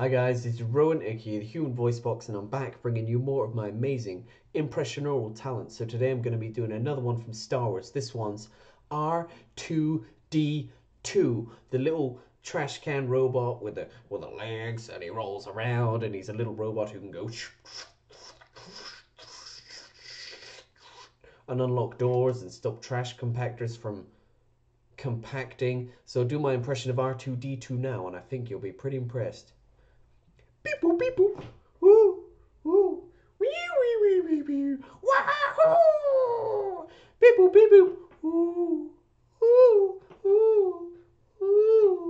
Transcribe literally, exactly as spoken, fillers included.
Hi guys, it's Rowan, aka the Human Voice Box, and I'm back bringing you more of my amazing impressionaural talent. So today I'm going to be doing another one from Star Wars. This one's R two D two, the little trash can robot with the with the legs, and he rolls around, and he's a little robot who can go and unlock doors and stop trash compactors from compacting. So do my impression of R two D two now, and I think you'll be pretty impressed. Beep boop beep boop. Woo woo. Wee wee wee wee wee. Wahoo! Beep boop beep boop. Woo woo woo woo